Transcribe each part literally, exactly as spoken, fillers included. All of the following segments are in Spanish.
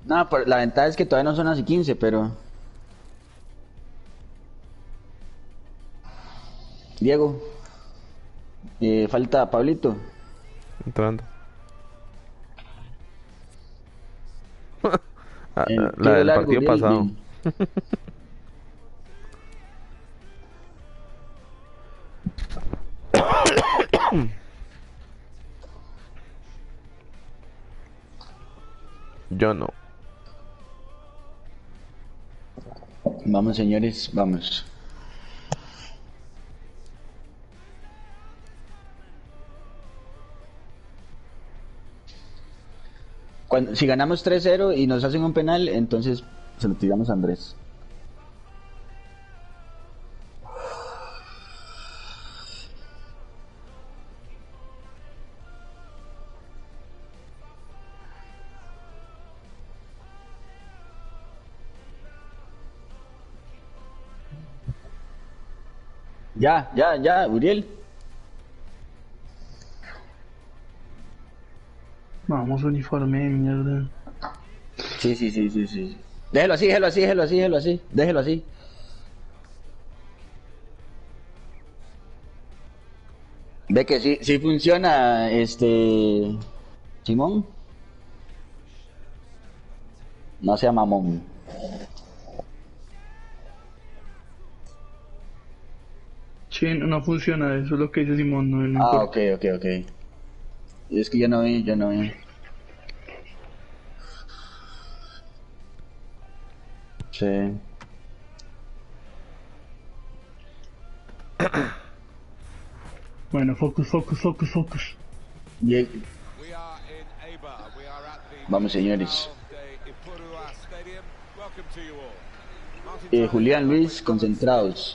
No, pero la ventaja es que todavía no son así quince, pero... Diego, eh, falta Pablito. Entrando. Ah, ah, El la tiro del largo, partido Uriel, pasado. bien. Yo no. Vamos, señores, vamos. Cuando, si ganamos tres cero y nos hacen un penal, entonces se lo tiramos a Andrés. Ya, ya, ya, Uriel. Vamos, uniforme de mierda. Sí, sí, sí, sí, sí. Déjelo así, déjelo así, déjelo así, déjelo así, déjelo así. Ve que sí, sí funciona, este... Simón. No sea mamón. Sí, no, no funciona, eso es lo que dice Simón, no, no Ah, importa. ok, ok, ok. Es que yo no vi, yo no vi. Sí. Bueno, focus, focus, focus, focus. Ye- Vamos, señores. Eh, Julián, Luis, concentrados.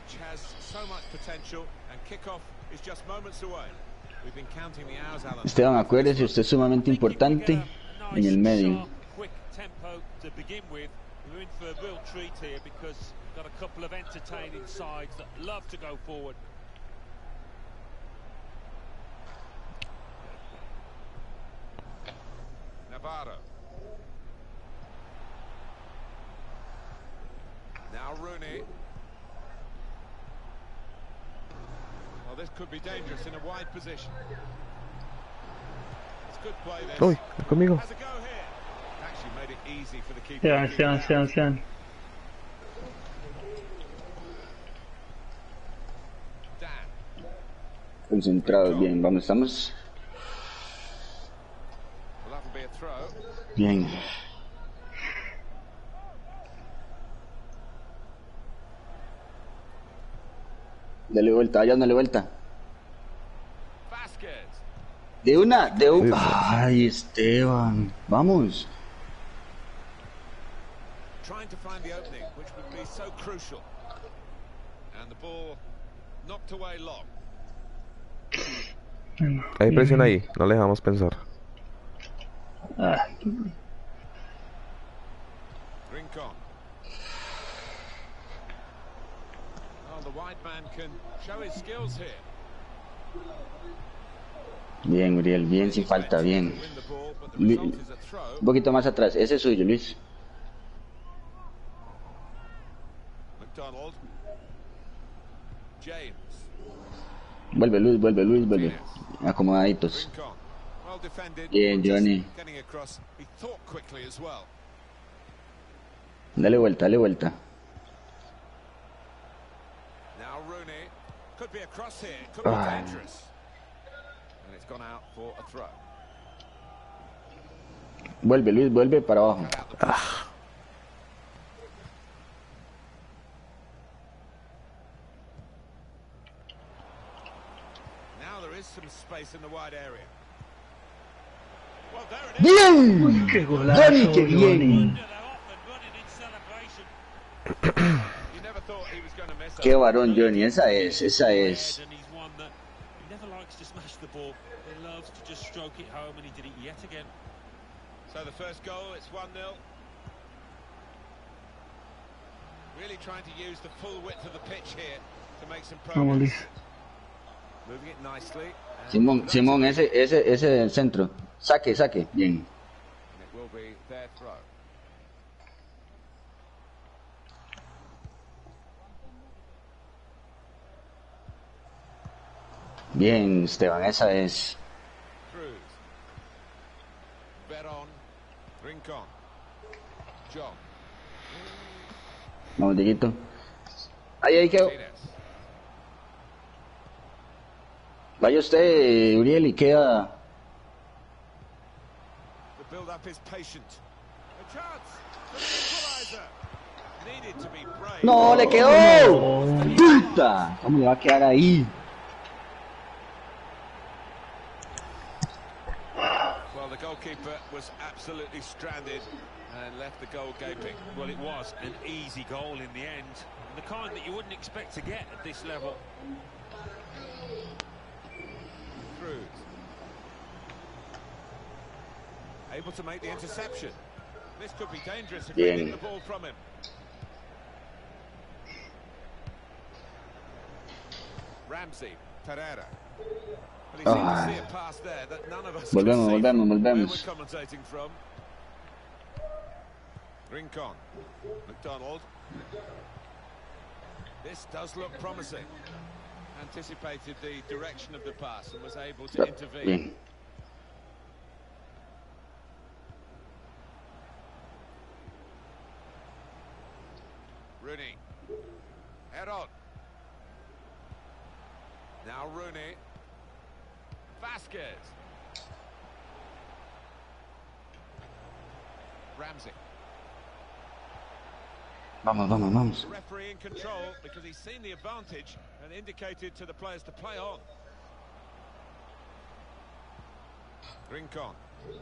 Esteban, acuérdese, usted es sumamente importante en el medio. Navarro. Now Rooney. Well, this could be dangerous in a wide position. It's good play this. Uy, conmigo. Has a go here. Actually made it easy for the keeper. Sean, sean, sean, sean. Dan. Concentrados, bien, vamos, estamos. Well, that'll be a throw. Bien. Dale vuelta, vaya, dale vuelta. Vasquez. De una, de Sí, una. sí. Ay, Esteban. Vamos. Trying to find the opening, which would be so crucial. And the ball knocked away long. Bueno, Hay presión bien. ahí, no le dejamos pensar. Ah, Rincon. Oh, the wide man can show his skills here. Bien, Uriel, bien, sin falta, bien. Win the ball, but the Lu- result is a throw. Un poquito más atrás, ese es suyo, Luis. McDonald. James. Vuelve, Luis, vuelve, Luis, vuelve. Acomodaditos. Rincon. Well defended. Bien, Just Johnny. getting across. He thought quickly as well. Dale vuelta, dale vuelta. Now Rooney. Could be a cross here. Could be Ah. dangerous. And it's gone out for a throw. Vuelve, Luis, vuelve para abajo. Cut out the ball. Now there is some space in the wide area. Well, there it is. ¡Bien! Uy, qué golazo, Johnny, qué bien. Johnny. You never thought he was going to miss Qué that. varón, Johnny, esa es, esa es. And he's one that he never likes to smash the ball. He loves to just stroke it home, and he did it yet again. So the first goal, it's one nil. Really trying to use the full width of the pitch here to make some Vamos, Luis. progress. Moving it nicely. and Simón, Simón, that's ese, ese, ese del centro. Saque, saque. Bien. it. And it will be their throw. Bien, Esteban, esa es. Cruz. Veron. Rincon. John. Vamos, Dieguito. Ahí, ahí quedó. Martinez. Vaya usted, Uriel, y queda. The build-up is patient. A chance for the equaliser. Needed to be brave. ¡No, le quedó! ¡Puta! ¿Cómo le va a quedar ahí? Well, the goalkeeper was absolutely stranded and left the goal gaping. Well, it was an easy goal in the end, and the kind that you wouldn't expect to get at this level. Cruz. Able to make the interception. This could be dangerous if Bien. they get the ball from him. Ramsey, Pereira. Well, he seemed Ah. to see a pass there that none of us Volvemos, could see volvemos, from where volvemos. we're commentating from. Rincon, McDonald. This does look promising. Anticipated the direction of the pass and was able to intervene. Bien. Rooney. Head on. Now Rooney. Vasquez. Ramsey. Vamos, vamos, vamos. The referee in control because he's seen the advantage and indicated to the players to play on. Rincon.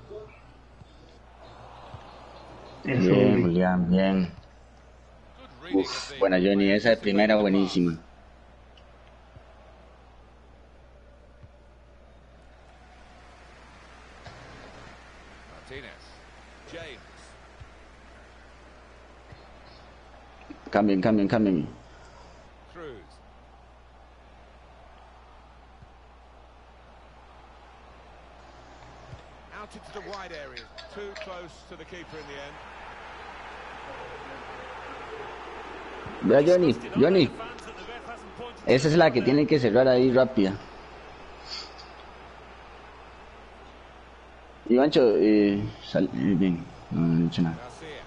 Eso, Bien, Uri. Julián, bien. Good reading Uf, of the buena Johnny, play, esa de primera anticipating the pass. buenísima. Martinez. James. Cambien, cambien, cambien. Cruz. Out into the wide area. Too close to the keeper in the end. Vea, Johnny, Johnny. The fans that the ref hasn't pointed Esa es la que tiene que cerrar ahí rápida. Ivancho, eh, sal, eh, bien, no, no he dicho nada. Garcia.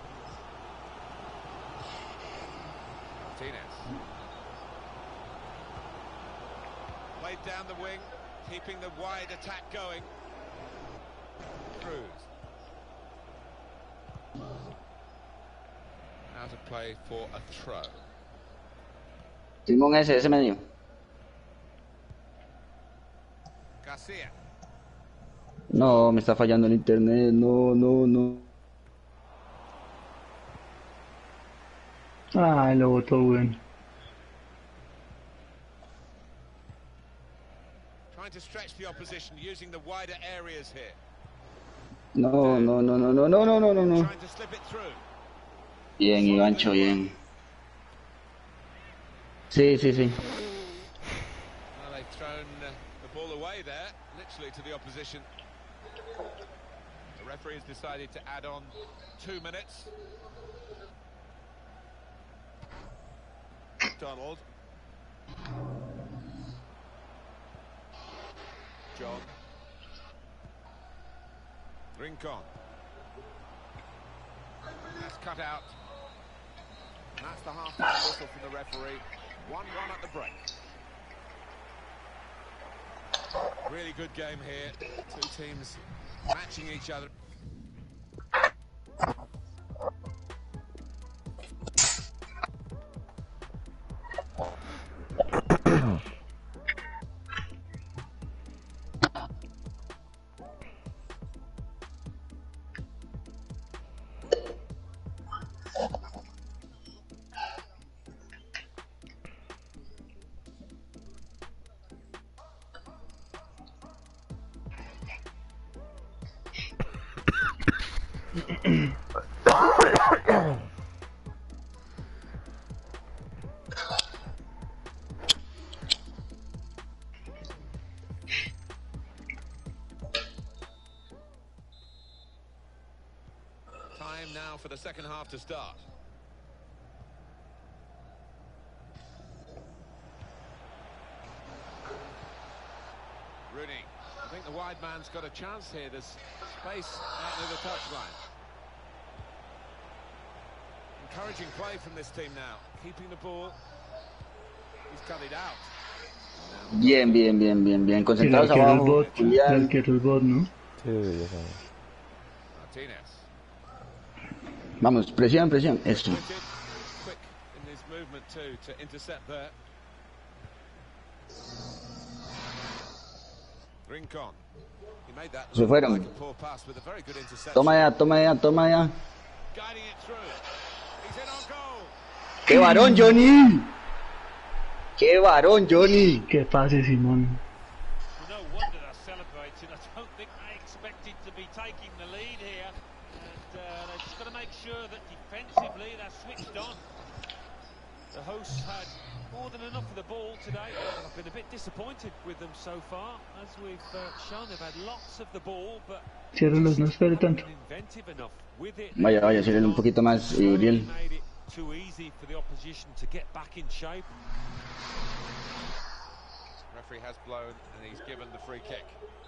Martinez. Played down the wing, keeping the wide attack going. Cruz. Now to play for a throw. Simón ese, ese medio. Garcia. No, me está fallando el internet, no, no, no. Ah, lo botó bueno. Trying to stretch the opposition using the wider areas here. No, no, no, no, no, no, no, no, no, no. Trying to slip it through. Bien, Ivancho, bien. Sí, sí, sí. Well, they've thrown uh, the ball away there, literally to the opposition. The referee has decided to add on two minutes. Donald. John. Rincon. That's cut out. And that's the half-time whistle from the referee. one one at the break. Really good game here. Two teams matching each other. Time now for the second half to start. wide man's got a chance here. There's space out near the touchline. Encouraging play from this team now. Keeping the ball. He's cut it out. Bien, bien, bien, bien, bien. El Concentrados arquero es abajo. bot, el Julián. arquero es bot, ¿no? Sí, ya sabes. Martinez. Vamos, presión, presión. Esto. Quick in his movement too to intercept there. Rincon. He made that Se look fueron. like a poor pass with a very good interception. Toma ya, toma ya, toma ya. Guiding it through. He's in on goal. ¡Qué varón, Johnny! ¡Qué varón, Johnny! Qué pase, Simón. Well, no wonder they're celebrating. I don't think they expected to be taking the lead here. And uh, they've just got to make sure that defensively they're switched on. The hosts had more than enough of the ball today. I've been a bit disappointed with them so far. As we've uh, shown, they've had lots of the ball, but Ciérralos, no espere haven't tanto. been inventive enough with it. Vaya, vaya, síguele un poquito más, Really Uriel. made it too easy for the opposition to get back in shape. Referee has blown and he's given the free kick.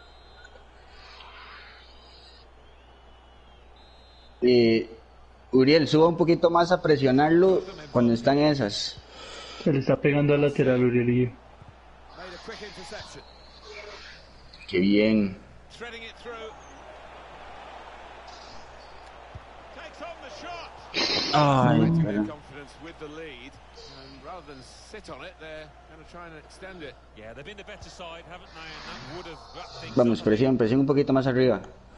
Eh, Uriel, suba un poquito más a presionarlo cuando están esas. Se le está pegando al lateral, Urielillo. Made a quick interception. ¡Qué bien! Threading it through. Takes on the shot. Ay, Trying to espera. get confidence with the lead. And rather than sit on it, they're going to try and extend it. Yeah, they've been the better side, haven't they? And that would have wrapped things Vamos, up. presión, presión un poquito más arriba.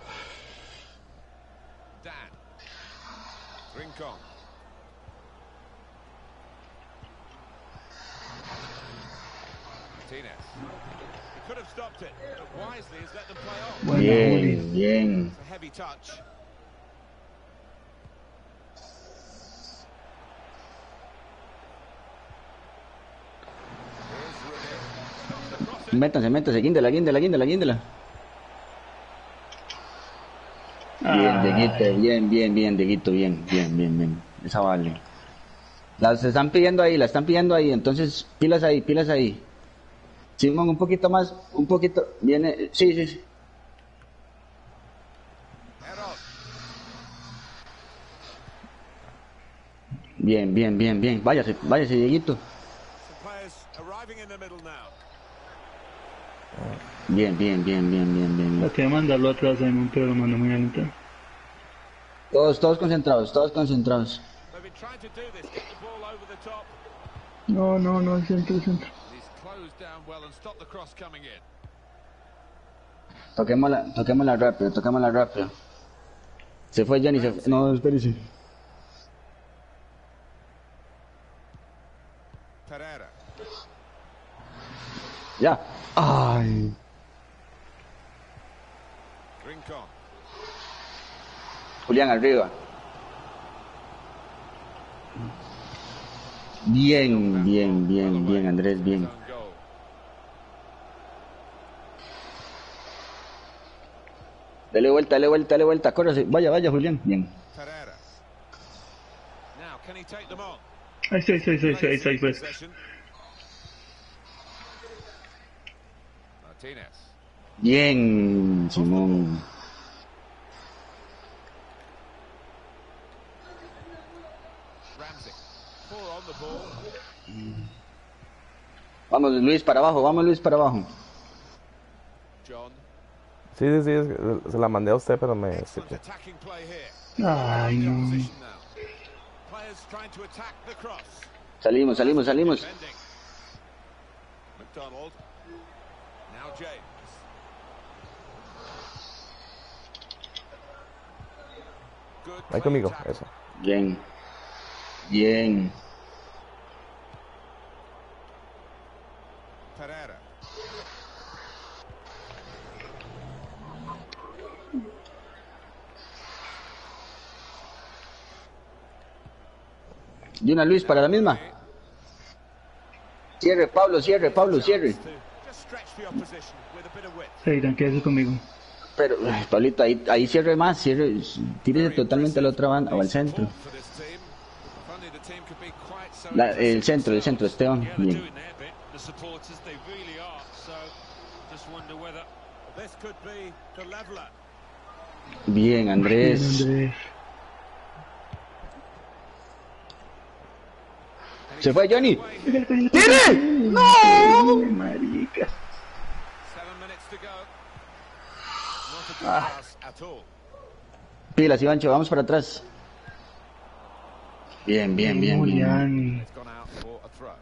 Dan. Rincon. Martinez. He could have stopped it, but wisely has let them play on. Buena, Juli. Bien, bien. It's a heavy touch. Here's Rubin. Stops the crossing. Métanse, métanse, guíndela, guíndela, guíndela, guíndela. Bien, Ah, Dieguito, bien, bien, bien, Dieguito, bien, bien, bien, bien. Esa vale. Las están pidiendo ahí, la están pidiendo ahí, entonces pilas ahí, pilas ahí. Simón, un poquito más, un poquito, viene, sí, sí, sí. Head on. Bien, bien, bien, bien. Váyase, váyase, Dieguito. Some players arriving in the middle now. Bien, bien, bien, bien, bien, bien. traté de mandarlo atrás, Simón, pero lo mandó muy alto. Todos, todos concentrados, todos concentrados. They've been trying to do this, get the ball over the top. No, no, no, el centro, el centro. He's closed down well and stopped the cross coming in. Toquémosla, toquémosla rápido, toquémosla rápido. Se fue Jenny, se fue. No, espérese. Pereira. Ya. Ay. Rincon. Julián, arriba. Bien, bien, bien, bien, Andrés, bien. Own goal. Dale vuelta, dale vuelta, dale vuelta, córrese. Vaya, vaya, Julián. Bien. Pereira. Now, can he take them on? Ahí está, ahí está, ahí está, ahí está, ahí está, ahí está. Possession. Martinez. Bien, Simón. Ramsey. Four on the ball. Vamos, Luis, para abajo, vamos, Luis, para abajo. John. Sí, sí, sí, es que se la mandé a usted, pero me... Excellent attacking play here. Ay, The no. opposition now. Players trying to attack the cross. Salimos, salimos, salimos. Defending. McDonald. Now James. Good Ahí clean conmigo, tackle. eso. Bien. Bien. Pereira. De una, Luis, para la misma. Cierre, Pablo, cierre, Pablo, cierre. To just stretch the opposition with a bit of width. Seidan, quédese conmigo. Pero, ay, Pablito, ahí, ahí cierre más, cierre, tírese totalmente a la otra banda, o al centro. For this team. If only the team could be quite so La- el centro, el centro, Esteban. Yeah, they're Bien. doing their bit. The supporters, they really are. So, just wonder whether This could be the leveler. Bien, Andrés. Andrés. Se fue Johnny. ¡Tiene! ¡No! Marica. Seven minutes to go. Not a good pass at all. Pilas, Ivancho, vamos para atrás. Bien, bien, bien, bien. Julián. It's gone out for a throw.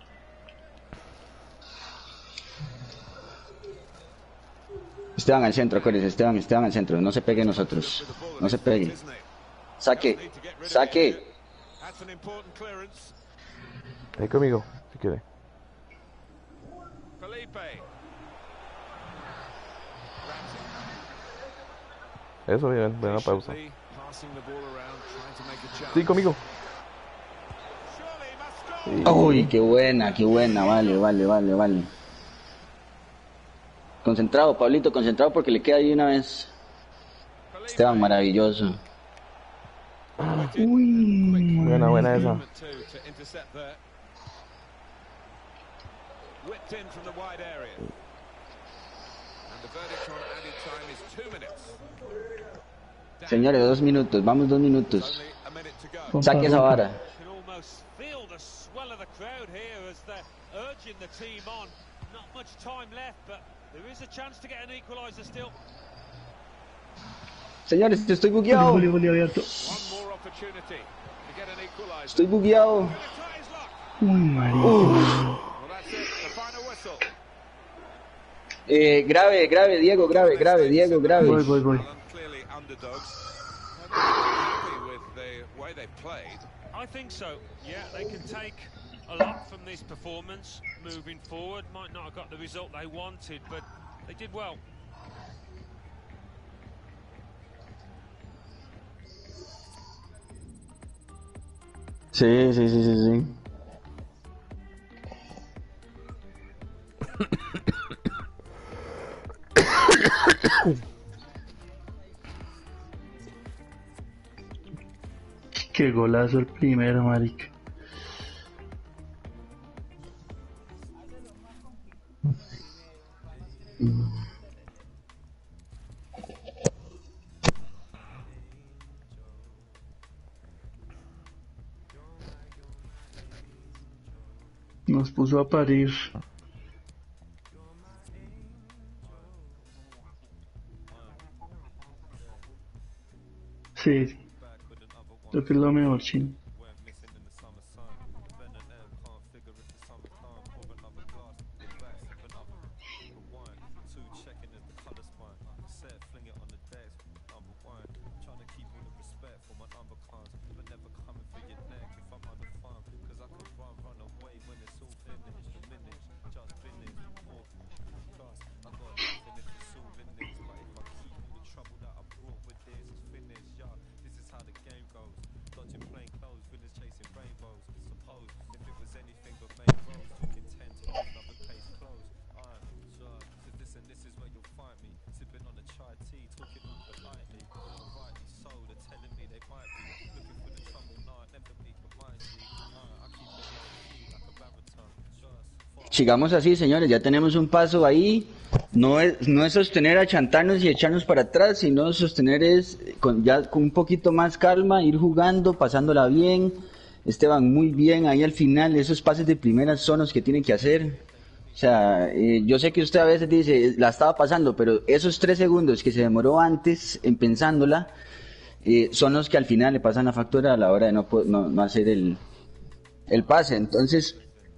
Esteban al centro, acuérdense, Esteban, Esteban al centro. No se pegue nosotros. No se pegue. Isn't it? Saque, Need to get rid of saque. it. That's an important clearance. Ven conmigo, si quiere. Felipe. Eso, bien, ven a pausa. Patiently passing the ball around, trying to make a chance. Sí, conmigo. Surely he must score. Uy, qué buena, qué buena. Vale, vale, vale, vale. Concentrado, Pablito, concentrado porque le queda ahí una vez. Esteban, maravilloso. Uy. Buena, buena esa. Movement too to intercept there. Whipped in from the wide area. And the verdict on added time is two minutes. Señores, dos minutos, vamos dos minutos. Only a minute to go. Pompa, Saque esa pompa. vara. You can almost feel the swell of the crowd here as they're urging the team on. Not much time left, but there is a chance to get an equaliser still. Señores, estoy bugueado. Julio, Julio abierto. One more opportunity to get an equaliser. Estoy bugueado. Gonna try his luck. Uy, marica. Well, that's it. The final whistle. Eh, grave, grave, Diego, grave, grave, Diego, grave. Voy, voy, voy. Well, clearly underdogs. They're happy with the way they played. I think so. Yeah, they can take a lot from this performance moving forward. Might not have got the result they wanted, but they did well. Sí, sí, sí, sí, sí. Qué golazo el primero, marica. Nos puso a parir. Sí, sí. Creo que es lo mejor, chino. Sigamos así, señores, ya tenemos un paso ahí. No es, no es sostener, achantarnos y echarnos para atrás, sino sostener es con, ya con un poquito más calma, ir jugando, pasándola bien. Esteban, muy bien, ahí al final, esos pases de primera son los que tienen que hacer. O sea, eh, yo sé que usted a veces dice, la estaba pasando, pero esos tres segundos que se demoró antes en pensándola, eh, son los que al final le pasan la factura a la hora de no, no, no hacer el, el pase. Entonces...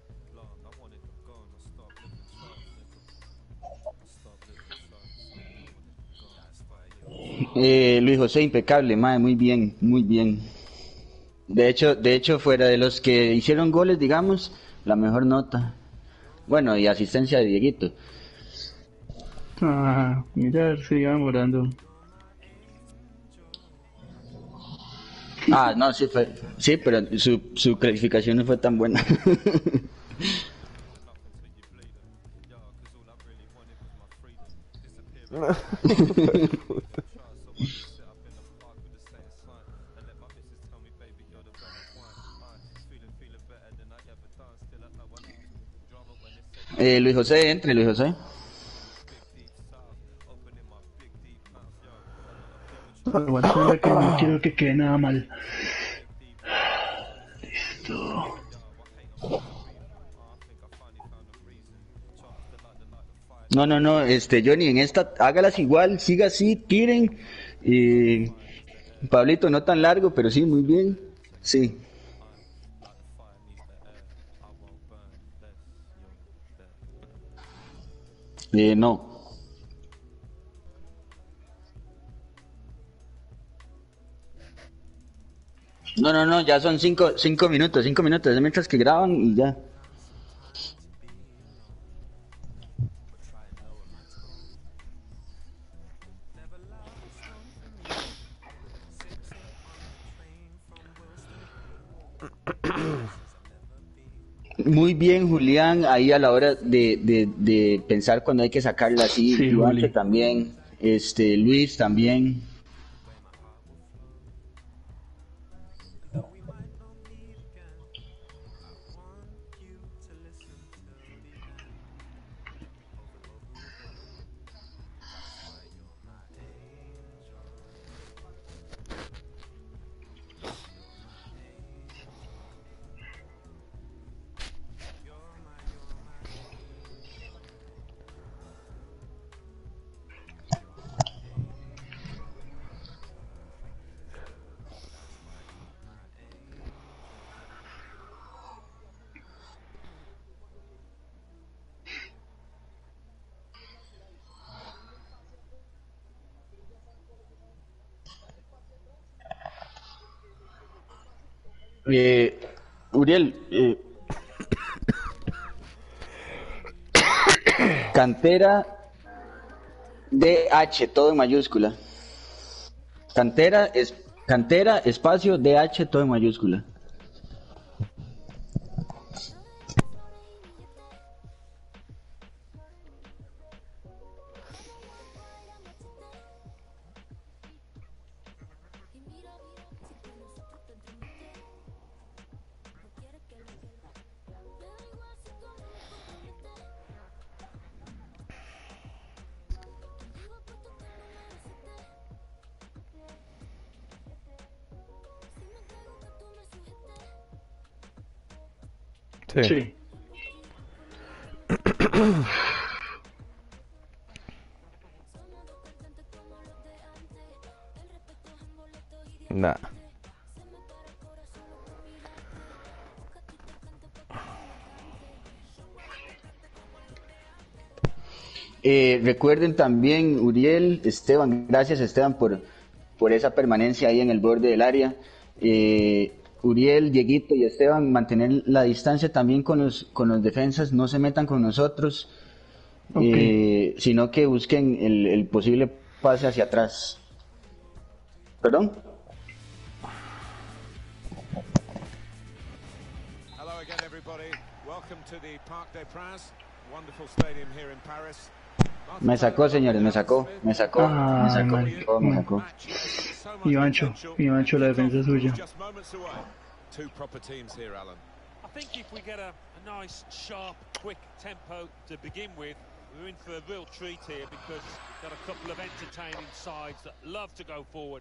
Eh, Luis José, impecable, mae, muy bien, muy bien. De hecho, de hecho, fuera de los que hicieron goles, digamos, la mejor nota. Bueno, y asistencia de Dieguito. Ah, mira, se iba demorando. Ah, no, sí fue, sí, pero su, su clasificación no fue tan buena. eh, Luis José, entre Luis José. aguántala que no quiero que quede nada mal. Listo. No, no, no, este, Johnny, en esta, hágalas igual, siga así, tiren. Y Pablito, no tan largo, pero sí, muy bien. Sí. Eh, no. No, no, no, ya son cinco, cinco minutos, cinco minutos, es mientras que graban y ya. Muy bien, Julián, ahí a la hora de, de, de pensar cuando hay que sacarla así, Sí, Juancho Juli. también, este, Luis también. Eh, Uriel, eh, cantera D H, todo en mayúscula. Cantera es cantera espacio D H, todo en mayúscula. Sí. Sí. Nah. Eh, recuerden también, Uriel, Esteban, gracias Esteban por, por esa permanencia ahí en el borde del área. Eh, Uriel, Dieguito y Esteban, mantener la distancia también con los, con los defensas, no se metan con nosotros, Ok. eh, sino que busquen el, el posible pase hacia atrás. ¿Perdón? Hello again, everybody. Welcome to the Parc des Princes, wonderful stadium here in Paris. Me sacó, señores, me sacó, me sacó, me Ah, sacó, man. me sacó, me sacó. Ivancho, Ivancho, la defensa es suya. Just moments away. Two proper teams here, Alan. I think if we get a, a nice, sharp, quick tempo to begin with, we're in for a real treat here because we've got a couple of entertaining sides that love to go forward.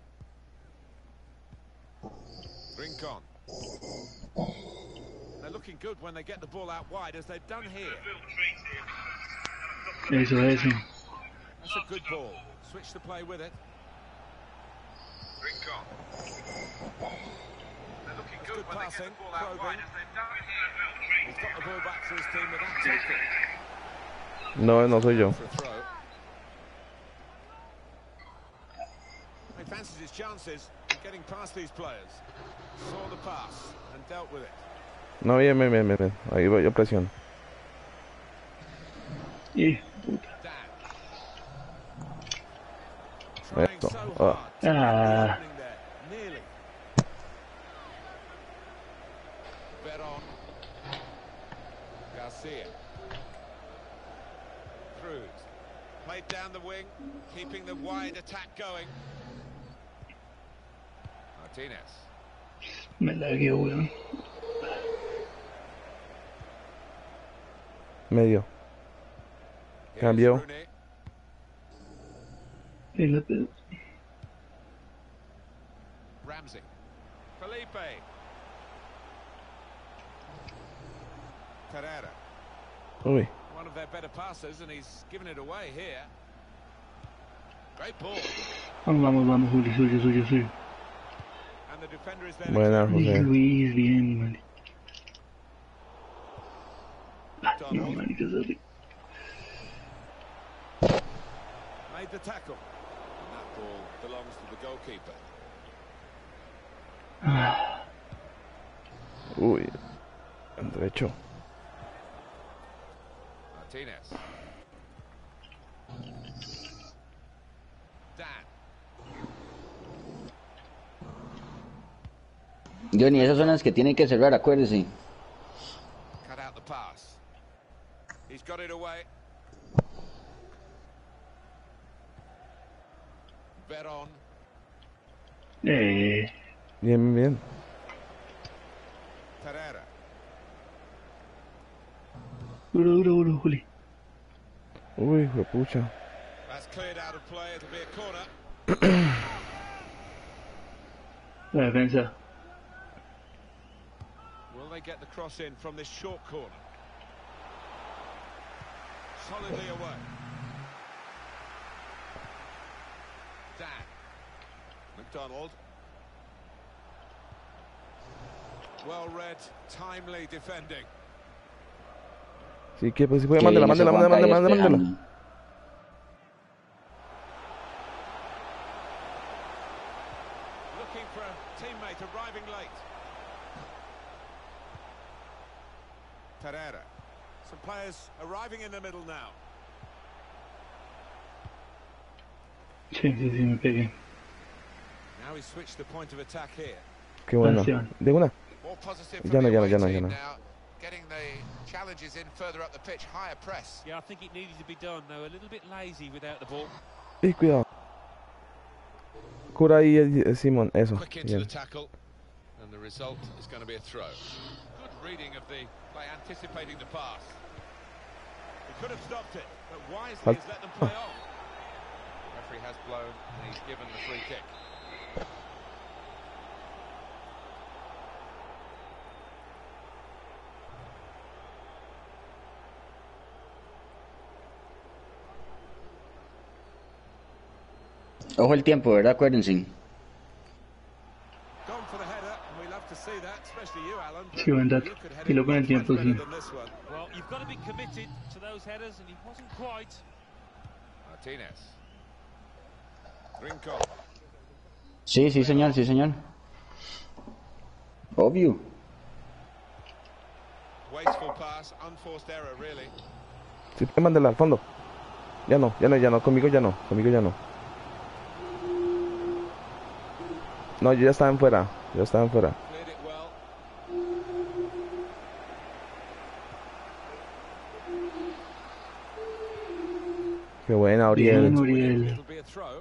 Rincon. They're looking good when they get the ball out wide, as they've done here. Eso, eso. That's a good ball. Switch the play with it. Rincon. They're looking good, good when passing. They get the ball out wide, as they've done here. He's got the ball back to his team without taking. No, no soy yo. For a throw. He fancies his chances of getting past these players. Saw the pass and dealt with it. No, bien, bien, bien, bien, bien. Ahí voy, yo presiono. Y, puta. Trying Esto. so Ah. hard to get the Ah. opening there. Nearly. Veron. Garcia. Cruz. Played down the wing, keeping the wide attack going. Martinez. Me lagué, weón. Medio. Here's Cambio. Rooney. Y la pe- Ramsey. Felipe. Pereira. Uy. One of their better passes, and he's given it away here. Great ball. Vamos, vamos, vamos, Juli, suyo, suyo, suyo. And the defender is there. Buena, Ay, José. Luis, bien, man. Ah, no, Donald man, que sorry. made the tackle. And that ball belongs to the goalkeeper. Ah, Uy. En derecho. Martinez. Dan. Johnny, esas son las que tienen que cerrar, acuérdese. Cut out the pass. He's got it away. Veron. eh, Bien, bien. Pereira. duro, duro, duro, Juli. Uy, fue pucha. That's cleared out of play. It'll be a corner. La defensa. Will they get the cross in from this short corner? Solidly away. Dan. McDonald. Well read, timely defending. Sí, que pues si puede, Qué mándela, bien ese mándela, mándela, Juanca ahí mándela, mándela. despejando. Looking for a teammate arriving late. Pereira. Some players arriving in the middle now. Sí, sí, sí, me pegué. Now he's switched the point of attack here. Qué bueno. Gracias. De una. More positive Ya from no, the ya no, away ya no, ya team no. now, getting the challenges in further up the pitch, higher press. Yeah, I think it needed to be done. They were a little bit lazy without the ball. Y cuidado. Cura ahí, eh, eh, Simón, eso. Quick into the Bien. tackle, and the result is going to be a throw. Good reading of the play, anticipating the pass. He could have stopped it, but wisely Halt. has let them play on. Referee has blown, and he's given the free kick. Ojo el tiempo, ¿verdad? Acuérdense. Gone for the header, and we love to see that, especially you, Alan. but Sí, buen dato. you could head Y lo it con el much, tiempo, much sí. better than this one. Well, you've got to be committed to those headers, and he wasn't quite. Martinez. Rincon. Sí, sí, señor, sí, señor. Obvio. Wasteful pass, unforced error, really. Sí, puede mandarla al fondo. Ya no, ya no, ya no. Conmigo ya no. Conmigo ya no. No, yo ya estaba en fuera. Yo estaba en fuera. Cleared it well. Qué buena, Bien, Oriel. Uriel. It'll be a throw.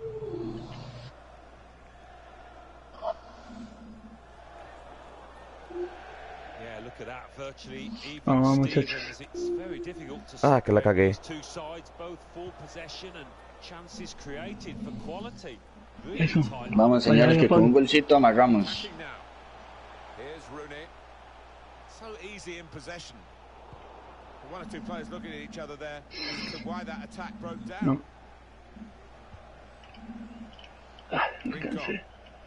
Yeah, look at that. Virtually even Vamos, muchacho. Stevens. It's very difficult to Ah, que la separate cagué. these two sides, both full possession and chances created for quality. Really Eso. tight. Vamos, señores, que con un golcito amarramos. Attacking now. Here's Rooney. So easy in possession. One or two players looking at each other there as to why that attack broke down. No. Ah, Rincon. descansé.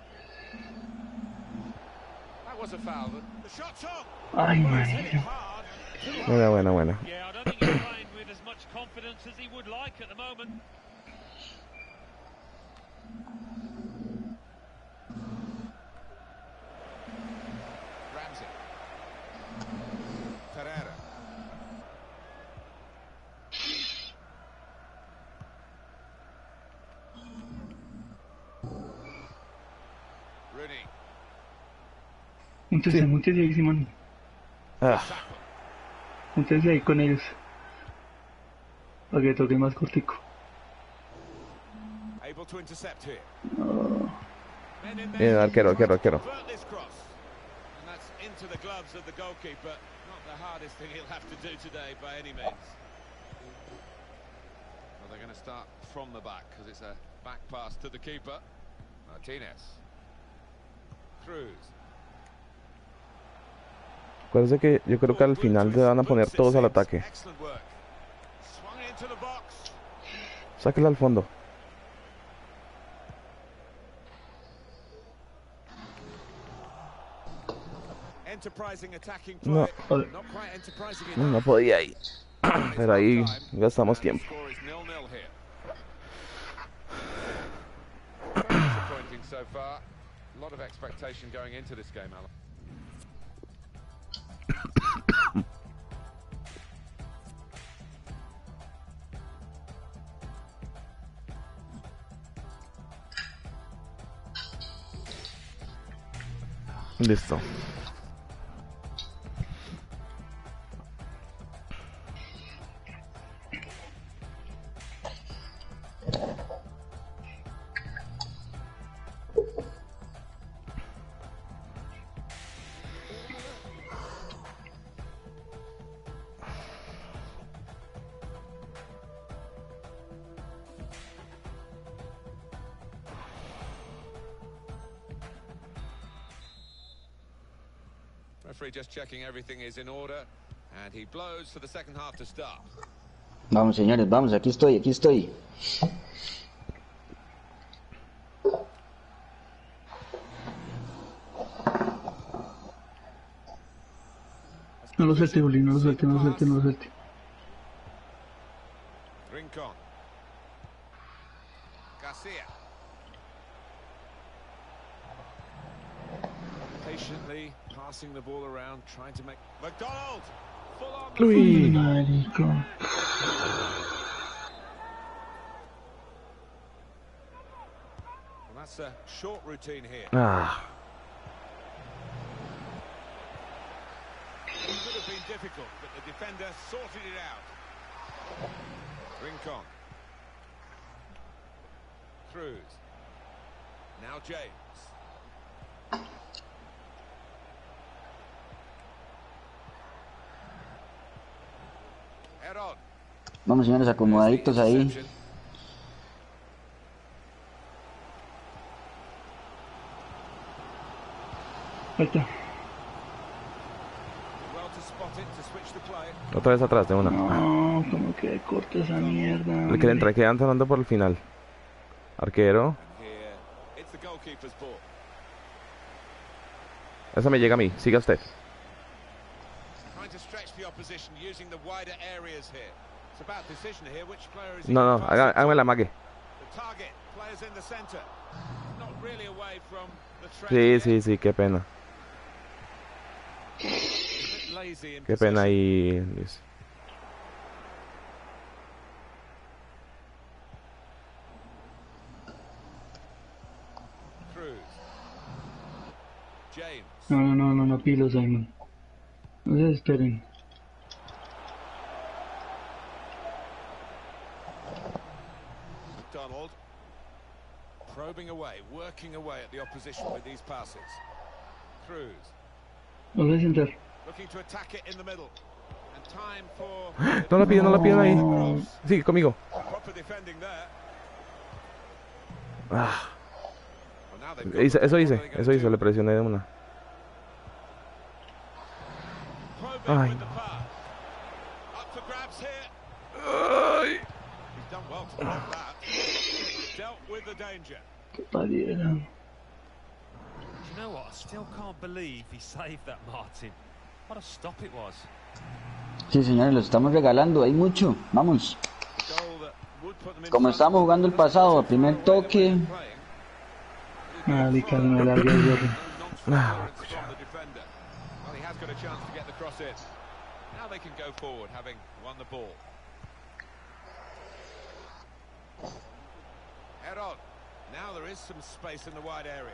That was a foul. The, the shot's on. Ay, Well, he's hit it man. hard. Too hard. Buena, buena, buena. Yeah, I don't think he's playing with as much confidence as he would like at the moment. Ramsey. Pereira. Rooney. Júntese, júntese ahí, Simón. Ah, Júntese ahí con ellos. Para que toque más cortico. Able to intercept here. No. Men in Bien, there arquero, arquero, trying to arquero. convert this cross. And that's into the gloves of the goalkeeper. Not the hardest thing he'll have to do today by any means. Well, they're going to start from the back because it's a back pass to the keeper. Martinez. Cruz. Acuérdense que yo creo que al final se van a poner todos al ataque. Excellent work. Swung into the box. Sáquela al fondo. Enterprising attacking No. play. Not quite enterprising No, enough. no podía ir. Pero ahí gastamos tiempo. Score is nil nil here. Very disappointing so far. A lot of expectation going into this game, Alan. Listo. Referee just checking everything is in order, and he blows for the second half to start. Vamos, señores, vamos, aquí estoy, aquí estoy. No lo suelte, Juli, no lo suelte, no lo suelte, no lo suelte. Rincon. Garcia. Patiently passing the ball around, trying to make McDonald full on the Uy. Marico. Well, that's a short routine here. Ah. It could have been difficult, but the defender sorted it out. Rincon. Cruz. Now James. Head-on. Vamos, señores, acomodaditos ahí. Ahí está. Well to spot it, to switch the play. Otra vez atrás de una. No, como que corta esa mierda. El que le entra, quedan sonando por el final. Arquero. And here, it's the goalkeeper's ball. Esa me llega a mí. Siga usted. Trying to stretch the opposition using the wider areas here. It's about decision here. Which player is No, no, haga- hágame la mague. The target, players in the center. Not really away from the threat Sí, here. sí, sí, qué pena. A bit lazy in Qué pena possession. ahí, Luis. Cruz. James. No, no, no, no, no, pilo, Simon. No se esperen. McDonald. Probing away, working away at the opposition with these passes. Cruz. No se sentar. Looking to attack it in the middle. And time for No la piden, no la piden ahí. No. Sigue conmigo. proper defending there. Ah, Well, now they've got hice- the eso ball. hice, What are they gonna eso hice, do? le presioné de una. Probing Ay. with the pass. Up for grabs here. He's done well to block that. Dealt with the danger. Qué paliera. Do you know what? I still can't believe he saved that, Martin. What a stop it was. Sí, señores, los estamos regalando, hay mucho. Vamos. The goal that would put them in Como front. estábamos jugando el pasado, a primer toque. Marica, me largué el gorro. Ah, From the defender. Well, he has got a chance to get the cross in. Now they can go forward, having won the ball. Head on. Now there is some space in the wide area.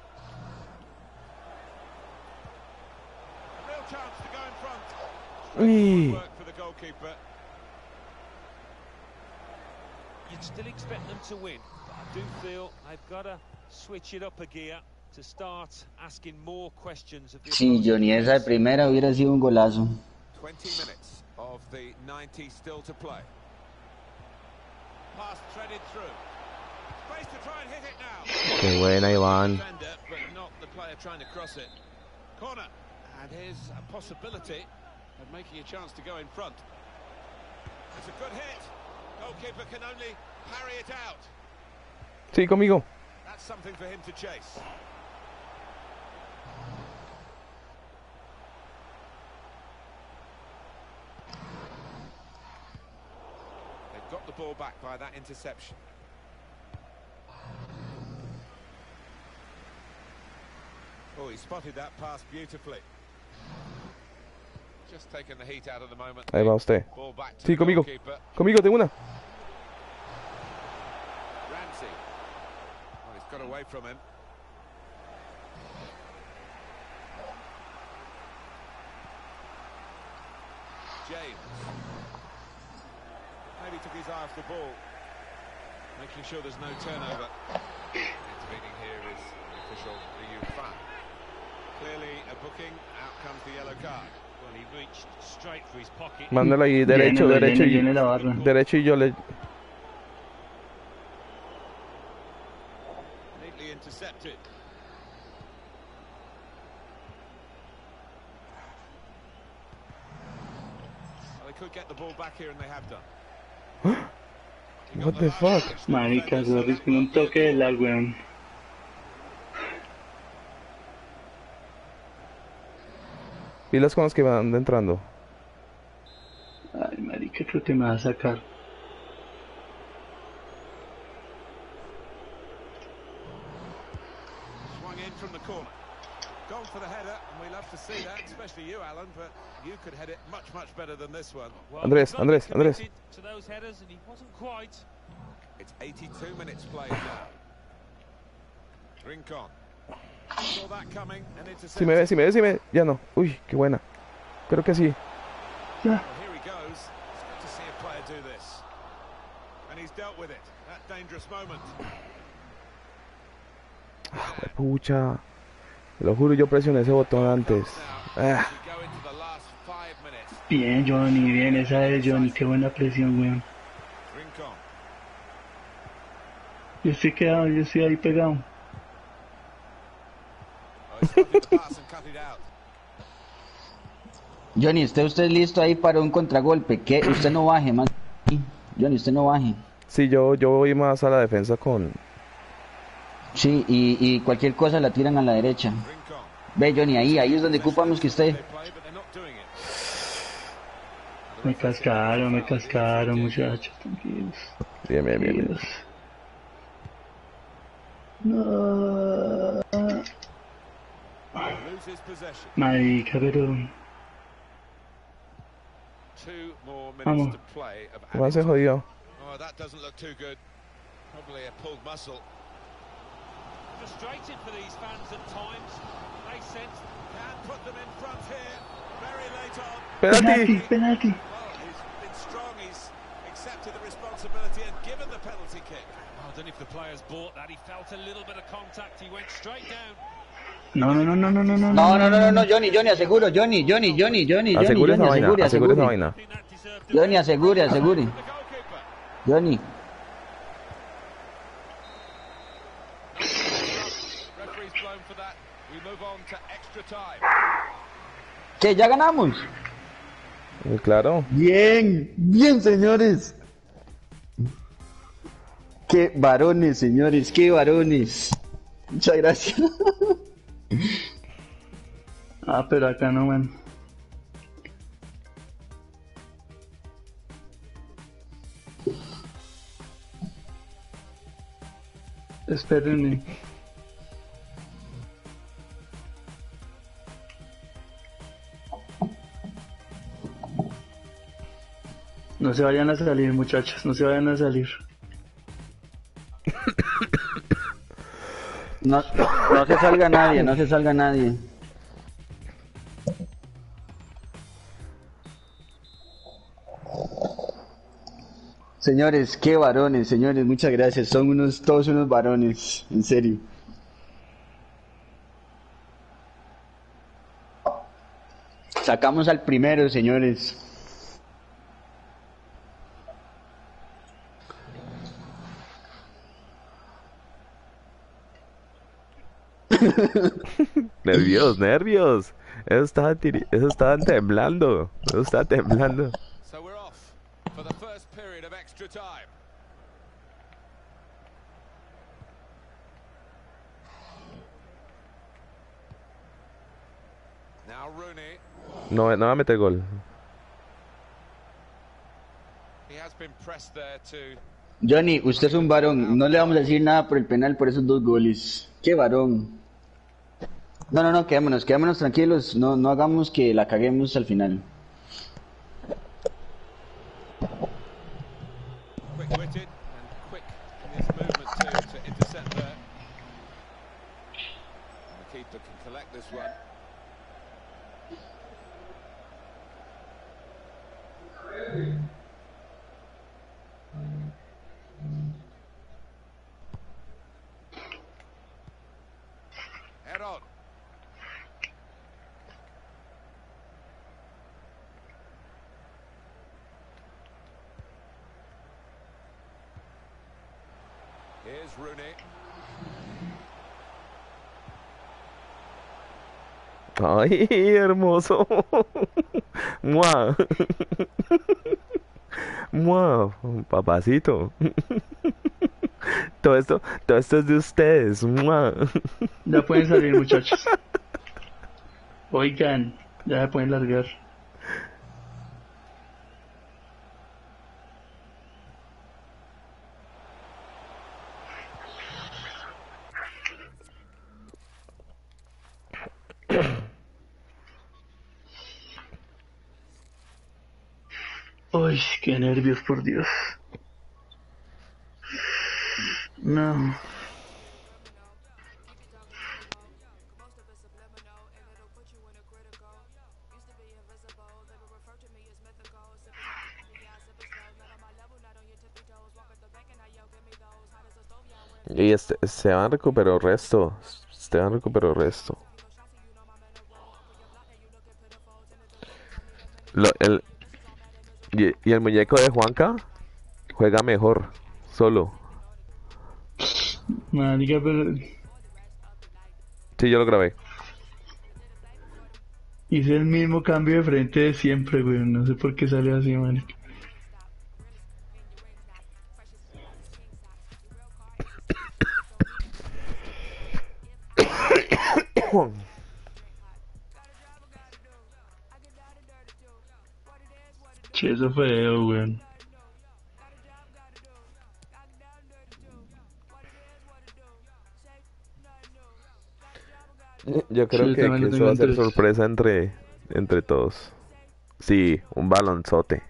A real chance to go in front. Uy. Work for the goalkeeper. You'd still expect them to win, but I do feel they've got to switch it up a gear to start asking more questions of the Sí, opposing Johnny, esa de defense. primera hubiera sido un golazo. twenty minutes of the ninety still to play. Pass threaded through. Space to try and hit it now. Qué buena, Iván. Defender, but not the player player trying to cross it. Corner. And here's a possibility of making a chance to go in front. It's a good hit. Goalkeeper can only parry it out. Sí, conmigo. That's something for him to chase. They've got the ball back by that interception. Oh, he spotted that pass beautifully. Just taking the heat out of the moment. Ahí va usted. Ball back to Sí, the conmigo. goalkeeper. Conmigo, de una. Ramsey. Well, he's got away from him. James. Maybe took his eye off the ball. Making sure there's no turnover. Intervening here is the official, the U Fan. Clearly a booking. Out comes the yellow card. Well, he reached straight for his pocket. Mándalo ahí, derecho, Llene, derecho llene, y... llene la barra. Derecho y yo le... Neatly intercepted. Well, they could get the ball back here and they have done. What the fuck? Marica, se lo con un toque de la weón. Pilas con los que van entrando. Ay, marica, creo que me va a sacar. Swung in from the corner. Gone for the header, and we love to see that, especially you, Alan, but you could head it much, much better than this one. Well, Andrés, he's Andrés, only Andrés. committed to those headers, and he wasn't quite. It's eighty-two minutes played now. Rincon. Saw that coming and Si me ve, intercepted. si me ve, si me ve. Ya no. Uy, qué buena. Creo que sí. Well, here he goes. It's good to see a player do this. And he's dealt with it. That dangerous moment. Pucha. Te lo juro, yo presioné ese botón antes. Now, Ah. we go into the last five minutes. Bien, Johnny, bien, esa es Johnny, qué buena presión, weón. Rincon. Yo estoy quedado, yo estoy ahí pegado. Oh, he spotted the pass and cut it out. Johnny, ¿esté usted listo ahí para un contragolpe? ¿Qué? Usted no baje más. Johnny, usted no baje. Sí, yo, yo voy más a la defensa con... Sí, y, y cualquier cosa la tiran a la derecha. Rincon. Ve, Johnny, ahí, ahí es donde ocupamos que esté. They play, but they're not doing it. Me cascaron, me cascaron, muchachos, tranquilos. Bien, bien, bien, bien. Tranquilos. No. Loses possession. Marica, pero... Two more minutes Vamos. to play of ¿Cómo se added- jodió? Oh, that doesn't look too good. Probably a pulled muscle. Frustrated for these fans at times. They sense Can put them in front here. Very late on. Penalti, ¡Penalti! penalti. Well, he's been strong. He's accepted the responsibility and given the penalty kick. I don't know if the players bought that. He felt a little bit of contact. He went straight down. No, no, no, no, no, no, no. No, no, no, no, no, Johnny, Johnny, aseguro, Johnny, Johnny, Johnny, Johnny, Johnny, Asegure esa Johnny, vaina, asegure, asegure esa asegure. vaina. I think that deserved a Johnny, red. asegure, asegure. The goalkeeper. Johnny. Referee's blown for that. We move on to extra time. ¿Qué? ¿Ya ganamos? Eh, Claro. Bien, bien, señores. Qué varones, señores, qué varones. Muchas gracias. Ah, pero acá no, man. Espérenme. No se vayan a salir, muchachos, no se vayan a salir. No, no se salga nadie, no se salga nadie. Señores, qué varones, señores, muchas gracias. Son unos, todos unos varones, en serio. Sacamos al primero, señores. Nervios, nervios. Eso estaba, tiri- eso estaba temblando. Eso estaba temblando. So we're off for the first period of extra time. Now Rooney. No, no va a meter gol. He has been pressed there to. Johnny, usted es un varón. No le vamos a decir nada por el penal por esos dos goles. ¡Qué varón! No, no, no, quedémonos, quedémonos tranquilos. No, no hagamos que la caguemos al final. Quick-witted and quick in his movement too to intercept there. And the keeper can collect this one. Head on. Here's Rooney. Ay, hermoso. Mua. Mua, papacito. Todo esto, todo esto es de ustedes. Mua. Ya pueden salir, muchachos. Oigan, ya se pueden largar. Uy, qué nervios, por Dios. No. Y este, Esteban recuperó resto. Esteban recuperó resto. Lo, el, y, y el muñeco de Juanca juega mejor, solo. Marica, pero Sí, yo lo grabé. hice el mismo cambio de frente de siempre, güey. No sé por qué salió así, marica. Che, eso fue feo, güey. Yo creo Sí, que, también que lo eso va a tengo ser en tres. sorpresa entre, entre todos. Sí, un balonzote.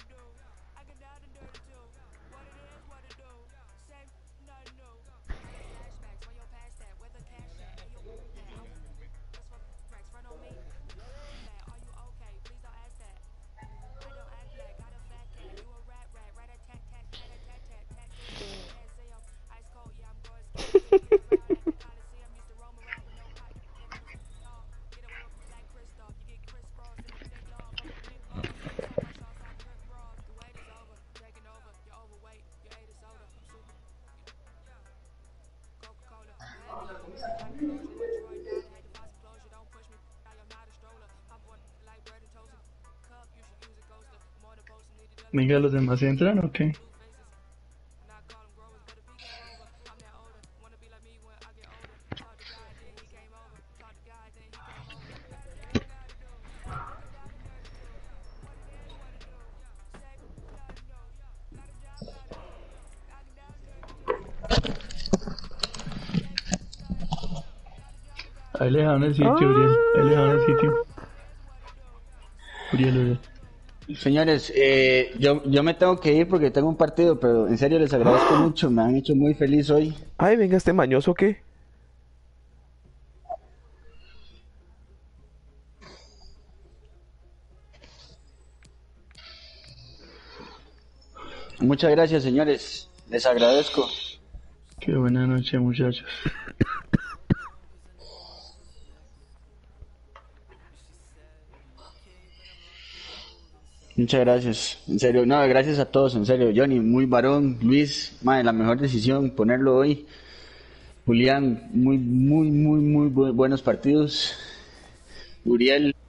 Venga, ¿los demás entran o qué? Ahí le dejaron el sitio, Uriel. Ahí le dejaron el sitio. Uriel, Uriel. Señores, eh, yo, yo me tengo que ir porque tengo un partido, pero en serio les agradezco mucho, me han hecho muy feliz hoy. Ay, venga, este mañoso, ¿qué? Muchas gracias, señores, les agradezco. Qué buena noche, muchachos. Muchas gracias, en serio, no, gracias a todos, en serio, Johnny, muy varón, Luis, madre, la mejor decisión, ponerlo hoy, Julián, muy, muy, muy, muy muy bu- buenos partidos. Uriel